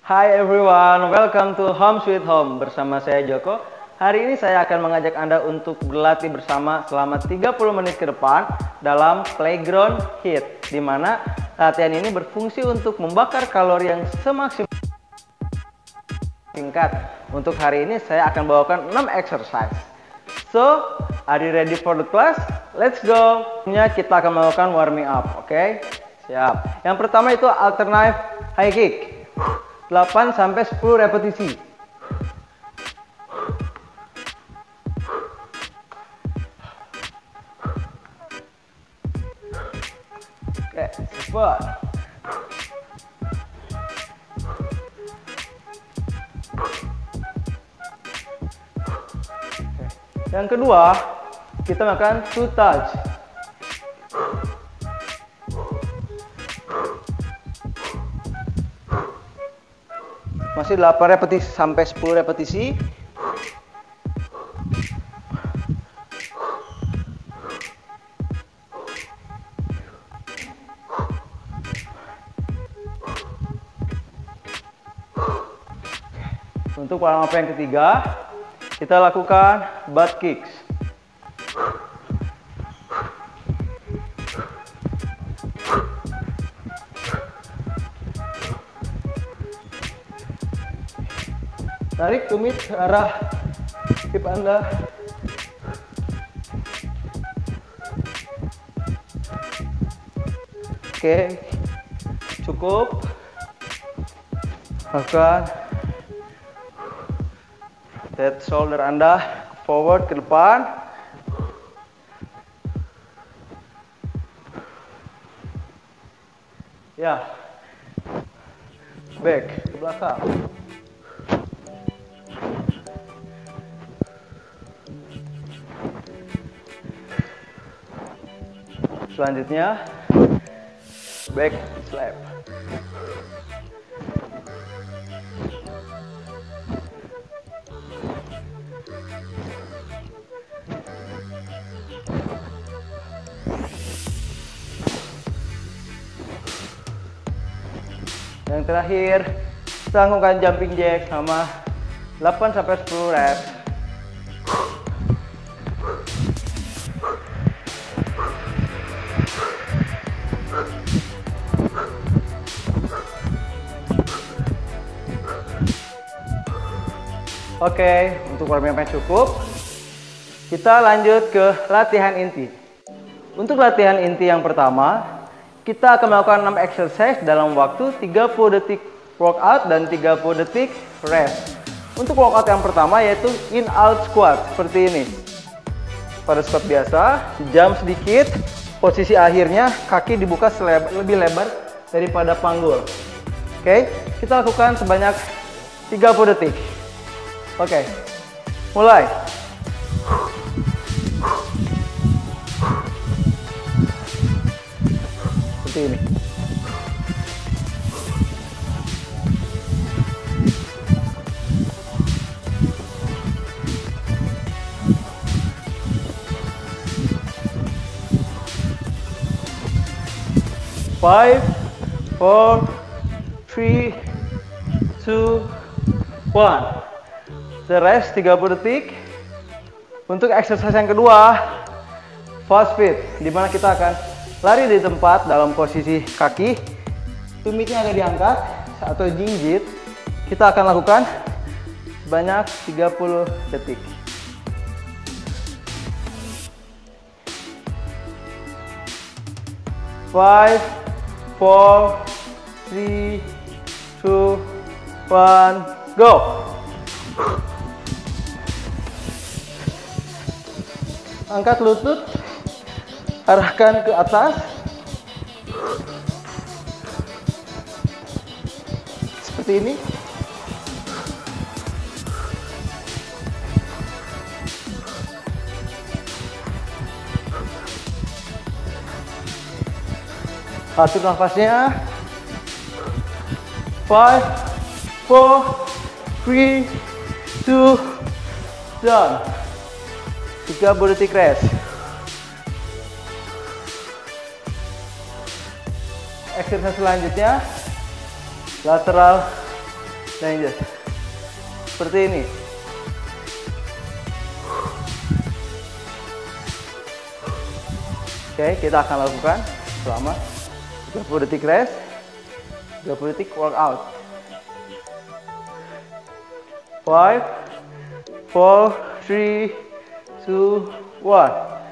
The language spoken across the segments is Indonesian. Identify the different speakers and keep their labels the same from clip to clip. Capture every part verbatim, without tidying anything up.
Speaker 1: Hi everyone, welcome to Home Sweet Home. Bersama saya Joko. Hari ini saya akan mengajak Anda untuk berlatih bersama selama tiga puluh menit ke depan dalam Playground HIIT, di mana latihan ini berfungsi untuk membakar kalori yang semaksimal. Singkat, untuk hari ini saya akan bawakan enam exercise. So, are you ready for the class? Let's go. Sebelumnya kita akan melakukan warming up, oke? Okay? Siap. Yang pertama itu alternate high kick. delapan sampai sepuluh repetisi. Oke, cepat. Yang kedua, kita makan two touch. Masih delapan repetisi sampai sepuluh repetisi. Untuk warm up yang ketiga, kita lakukan butt kicks. Tarik tumit ke arah hip Anda. Oke, cukup. Lakukan head shoulder Anda forward ke depan. Ya, back ke belakang. Selanjutnya, back slap. Yang terakhir, kita lakukan jumping jack sama delapan sampai sepuluh reps. Oke, untuk warming up cukup. Kita lanjut ke latihan inti. Untuk latihan inti yang pertama, kita akan melakukan enam exercise dalam waktu tiga puluh detik workout dan tiga puluh detik rest. Untuk workout yang pertama yaitu in out squat seperti ini. Pada squat biasa, jump sedikit, posisi akhirnya kaki dibuka selebar, lebih lebar daripada panggul. Oke, kita lakukan sebanyak tiga puluh detik. Oke, mulai. Seperti ini. Five, four, three, two, one. The rest tiga puluh detik. Untuk exercise yang kedua, fast feet, di mana kita akan lari di tempat dalam posisi kaki, tumitnya agak diangkat atau jinjit. Kita akan lakukan sebanyak tiga puluh detik. Five, four, three, two, one, go. Angkat lutut, arahkan ke atas. Seperti ini. Atur nafasnya. Five, four, three, two, done. tiga puluh detik rest. Exercise selanjutnya lateral Lanjut. Seperti ini. Oke, kita akan lakukan selama tiga puluh detik rest, tiga puluh detik workout. five, four, three, two, one.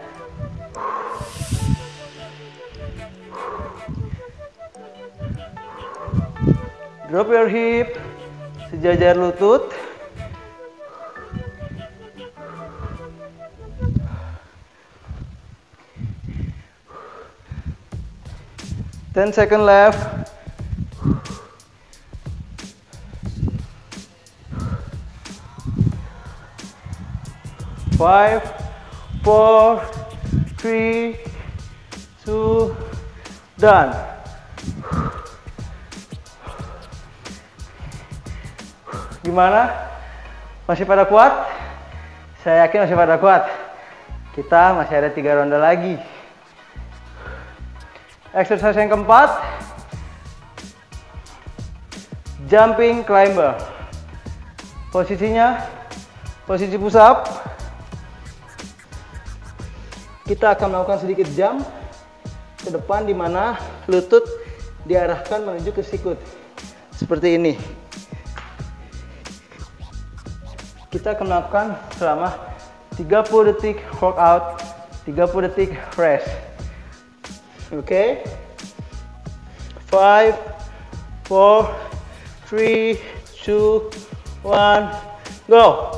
Speaker 1: Drop your hip, sejajar lutut. ten second left. five, four, three, two, done. Gimana? Masih pada kuat? Saya yakin masih pada kuat. Kita masih ada tiga ronde lagi. Exercise yang keempat, jumping climber. Posisinya, posisi push up. Kita akan melakukan sedikit jump ke depan, di mana lutut diarahkan menuju ke sikut. Seperti ini. Kita akan melakukan selama tiga puluh detik workout, tiga puluh detik rest. Oke, okay. five, four, three, two, one, go.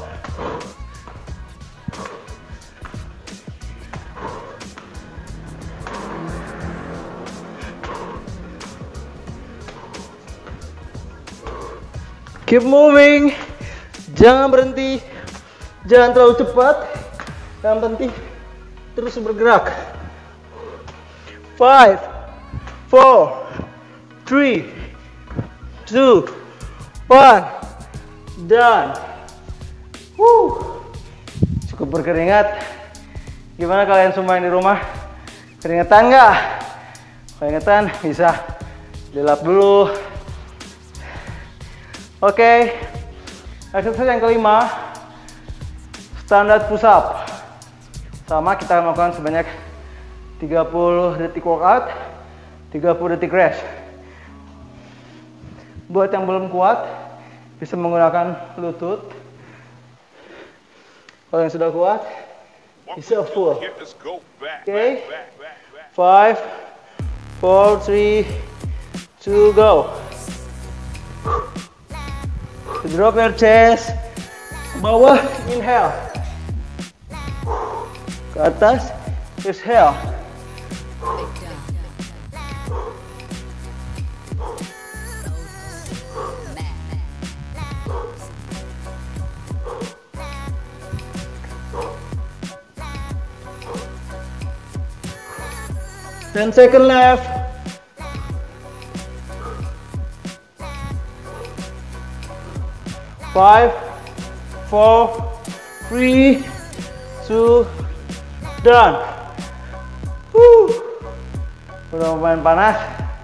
Speaker 1: Keep moving, jangan berhenti, jangan terlalu cepat, yang penting terus bergerak. five, four, three, two, one, done. Woo. Cukup berkeringat. Gimana kalian semua yang di rumah? Keringetan nggak? Keringetan bisa dilap dulu. Oke, okay. Exercise yang kelima, standard push up. Sama, kita akan melakukan sebanyak tiga puluh detik workout, tiga puluh detik rest. Buat yang belum kuat, bisa menggunakan lutut. Kalau yang sudah kuat, bisa full. Oke, okay. five, four, three, two, go. Drop your chest, bawah, inhale, ke atas, exhale. ten second left. five, four, three, two, done. Woo. Udah lumayan panas.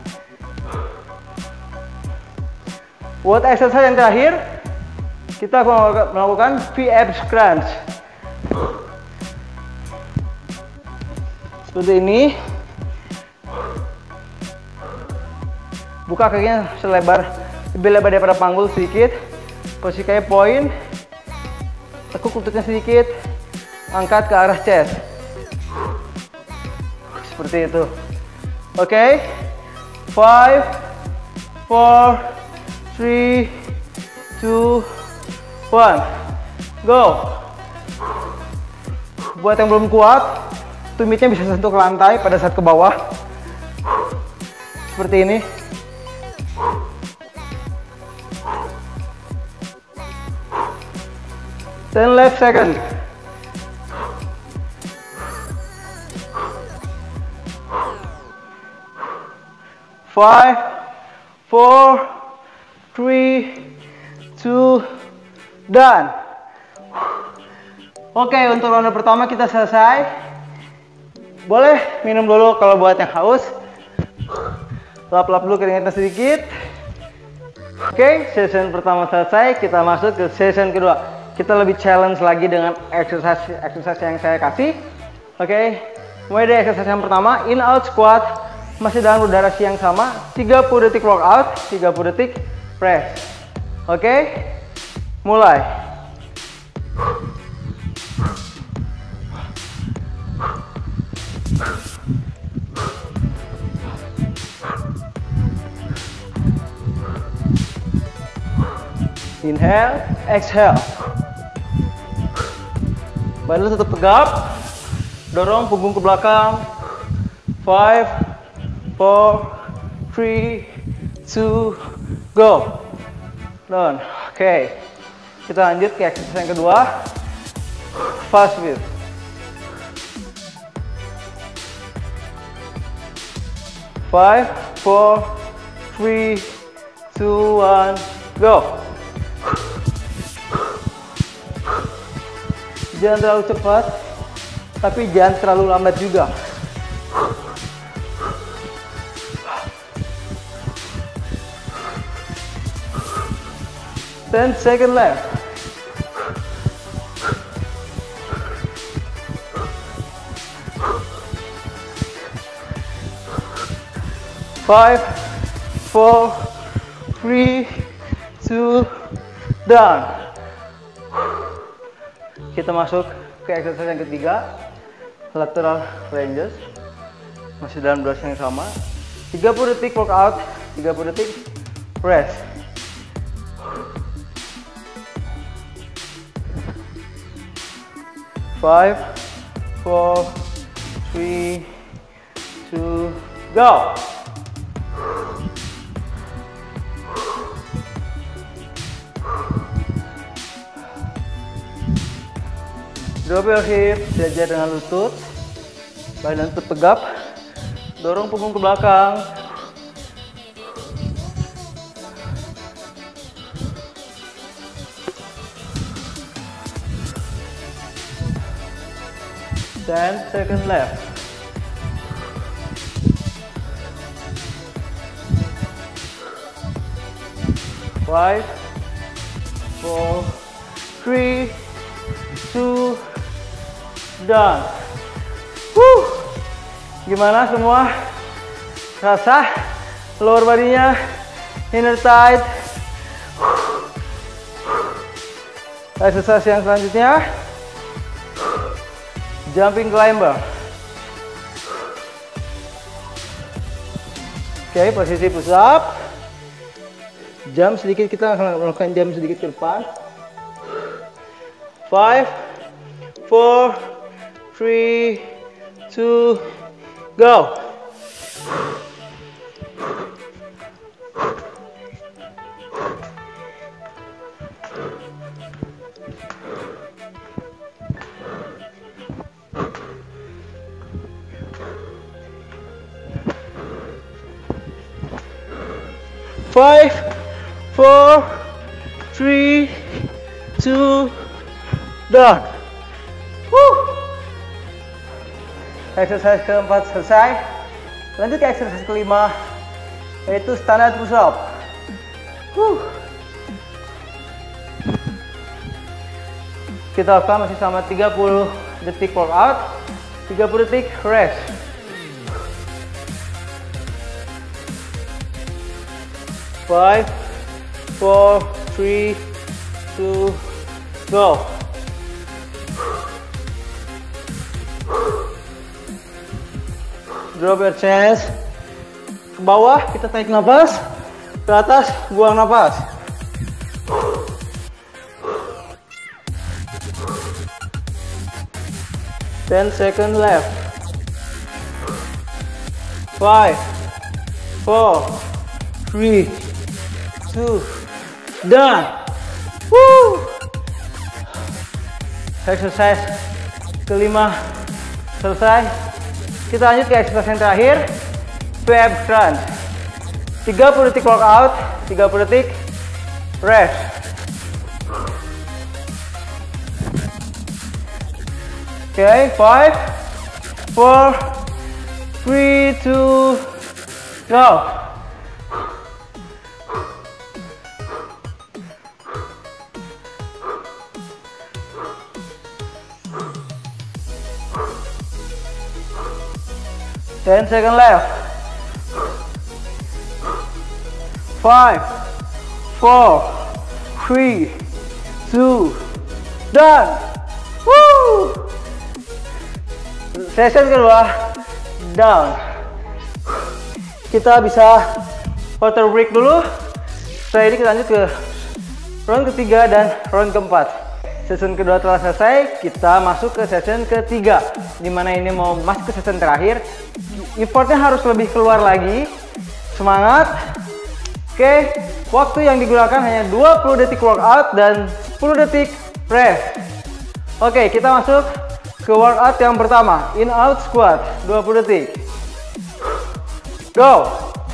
Speaker 1: Buat exercise yang terakhir, kita akan melakukan V abs crunch. Seperti ini. Buka kakinya selebar, lebih lebar daripada panggul sedikit. Posisi kayak poin, tekuk lututnya sedikit, angkat ke arah chest. Seperti itu. Oke, okay. five, four, three, two, one, go. Buat yang belum kuat, tumitnya bisa sentuh ke lantai pada saat ke bawah. Seperti ini. ten left second. five, four, three, two, done. Oke, untuk ronde pertama kita selesai. Boleh minum dulu kalau buat yang haus. Lap-lap dulu keringatnya sedikit. Oke, okay, session pertama selesai, kita masuk ke session kedua. Kita lebih challenge lagi dengan exercise exercise yang saya kasih. Oke, okay. Mulai dari exercise yang pertama, in out squat, masih dalam durasi yang sama, tiga puluh detik workout, tiga puluh detik press. Oke, okay. Mulai. Inhale, exhale. Badan tetap tegap. Dorong punggung ke belakang. Five, four, three, two, go. Done. Oke. Okay. Kita lanjut ke exercise yang kedua. Fast beat. Five, four, three, two, one, go. Jangan terlalu cepat, tapi jangan terlalu lambat juga. Ten second left. Five, four, three, two, done. Kita masuk ke exercise yang ketiga, lateral ranges. Masih dalam durasi yang sama. tiga puluh detik workout, tiga puluh detik press. Five, four, three, two, go. Drop your hip, sejajar dengan lutut. Badan tetap tegap. Dorong punggung ke belakang. Ten second left. Five, four, three, two, done. Wuh. Gimana semua? Rasa lower body-nya, inner tight. Exercise yang selanjutnya, jumping climber. Oke, okay, posisi push up. Jump sedikit, kita akan melakukan jump sedikit ke depan. Five, four, three, two, go. Five, four, three, two, done. Woo. Exercise keempat selesai. Lanjut ke exercise kelima, yaitu standard push up. Woo. Kita lakukan masih sama tiga puluh detik workout, tiga puluh detik rest. Five, four, three, two, go. Drop your chest ke bawah, kita tarik nafas, ke atas, buang nafas. Ten second left. Five, four, three, two, done. Woo. Exercise kelima selesai. Kita lanjut ke exercise yang terakhir, V F crunch. tiga puluh detik workout, tiga puluh detik rest. Oke, okay, five, four, three, two, go. ten second left. five, four, three, two, done. Woo! Session kedua, down. Kita bisa water break dulu. Setelah ini kita lanjut ke round ketiga dan round keempat. Session kedua telah selesai, kita masuk ke session ketiga. Dimana ini mau masuk ke session terakhir. Effortnya harus lebih keluar lagi. Semangat. Oke, waktu yang digunakan hanya dua puluh detik workout dan sepuluh detik rest. Oke, kita masuk ke workout yang pertama, in out squat, dua puluh detik. Go.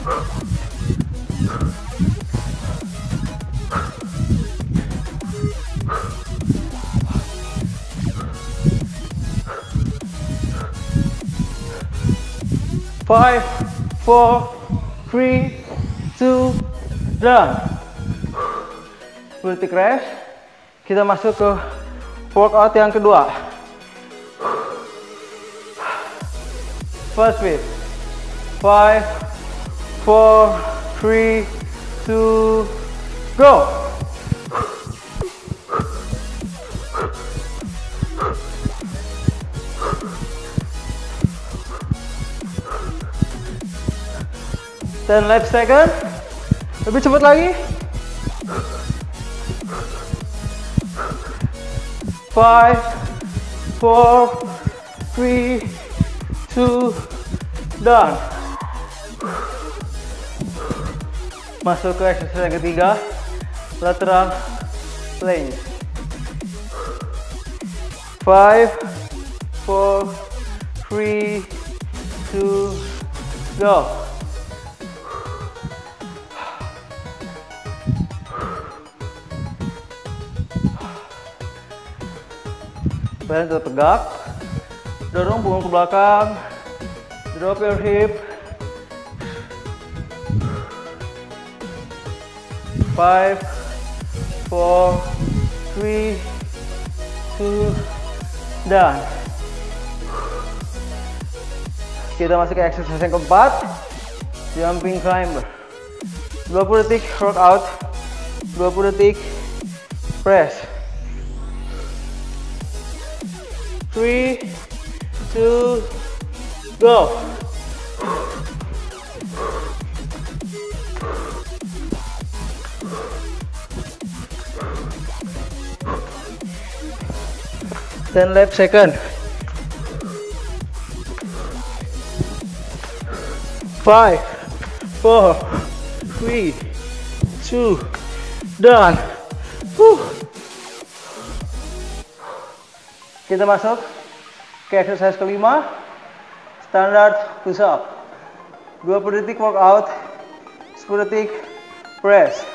Speaker 1: five, four, three, two, done. sepuluh detik rest. Kita masuk ke workout yang kedua. First beat. five, four, three, two, go. ten left second. Lebih cepat lagi. five, four, three, two, done. Masuk ke exercise yang ketiga, lateral plank. five, four, three, two, go. Badan tetap tegak, dorong punggung ke belakang, drop your hip. five, four, three, two, done. Kita masuk ke exercise yang keempat, jumping climber. dua puluh detik workout, dua puluh detik press. three, two, go. ten left second. five, four, three, two, done. Whew. Kita masuk ke exercise kelima, standard push up. dua puluh detik workout, sepuluh detik press.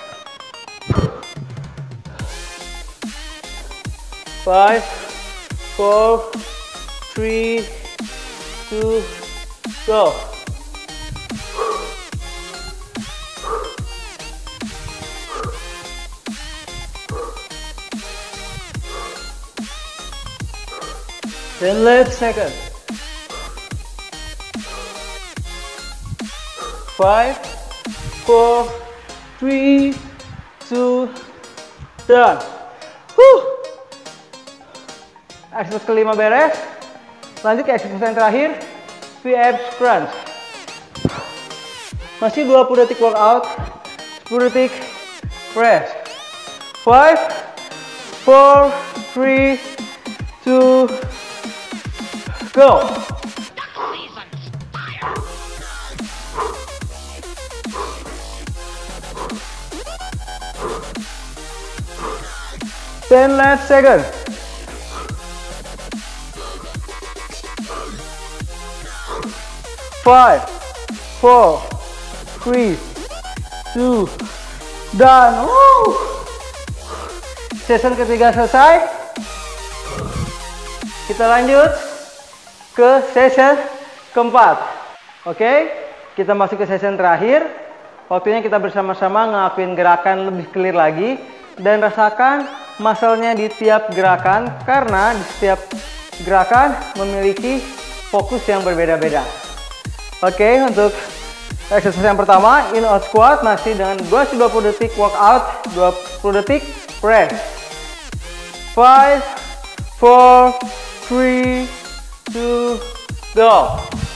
Speaker 1: five, four, three, two, go. ten left second. five, four, three, two, done. Huh. Exercise kelima beres. Lanjut ke exercise yang terakhir, V abs crunch. Masih dua puluh detik workout, sepuluh detik press. five, four, three, two, go. ten left second. five, four, three, two, done. Woo. Session ketiga selesai. Kita lanjut ke session keempat. Oke, kita masuk ke session terakhir. Waktunya kita bersama-sama ngelakuin gerakan lebih clear lagi dan rasakan muscle-nya di tiap gerakan karena di setiap gerakan memiliki fokus yang berbeda-beda. Oke, untuk exercise yang pertama, in out squat masih dengan durasi dua puluh detik, walk out dua puluh detik, press. five, four, three, two, go.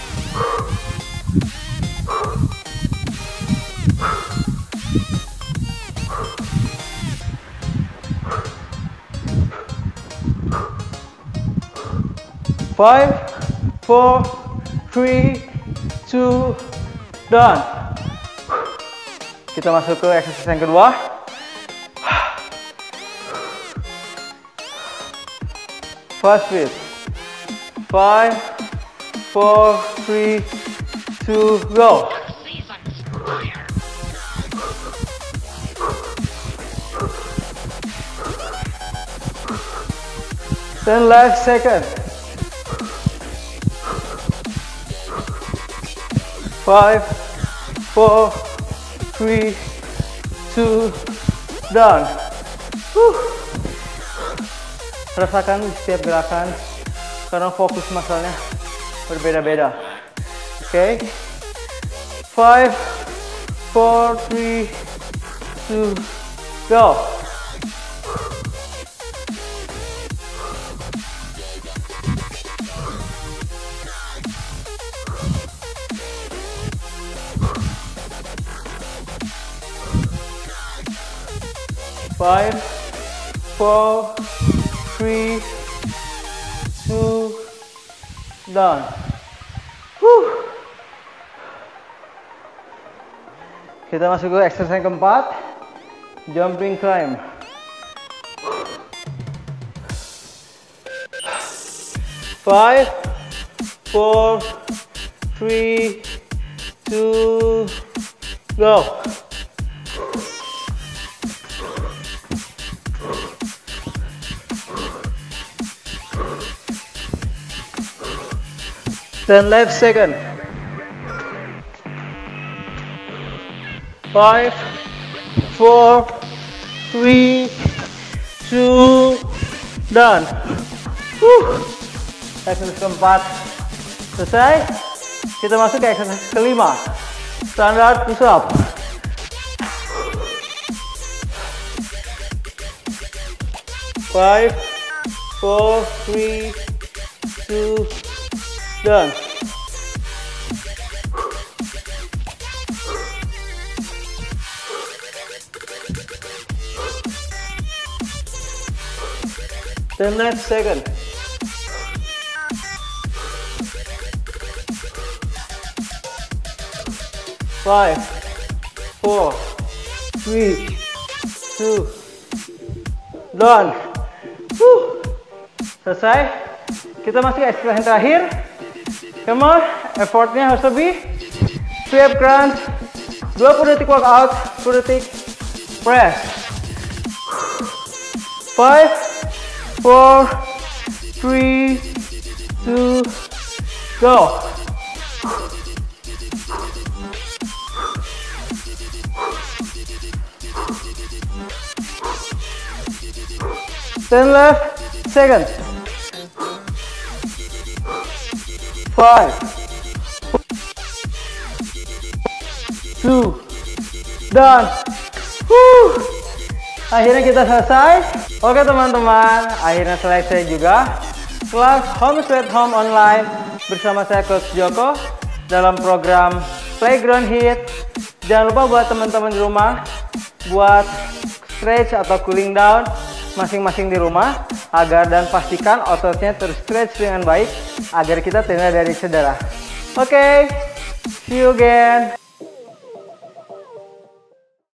Speaker 1: five, four, three, two, done. Kita masuk ke exercise yang kedua. Fast speed. five, four, three, two, go. ten last second. five, four, three, two, done. Huh. Rasakan di setiap gerakan karena fokus masalahnya berbeda-beda. Oke, okay. five, four, three, two, go. five, four, three, two, done. Huh. Kita masuk ke exercise yang keempat, jumping climb. five, four, three, two, go. ten left second. five, four, three, two, done. Huh. Exercise keempat selesai. Kita masuk ke exercise kelima, standard push up. five, four, three, two, done. ten left second. five, four, three, two, done. Huh. Selesai. Kita masuk ke exercise yang terakhir. Come on, effortnya harus lebih. Sweep crunch, dua puluh detik walk out, sepuluh detik press. five, four, three, two, go. ten left second. five, two, done. Huh. Akhirnya kita selesai. Oke teman-teman, akhirnya selesai juga kelas Home Sweet Home online bersama saya Coach Joko dalam program Playground Hit. Jangan lupa buat teman-teman di rumah buat stretch atau cooling down masing-masing di rumah agar dan pastikan ototnya terstretch dengan baik agar kita terhindar dari cedera. Oke, okay, see you again.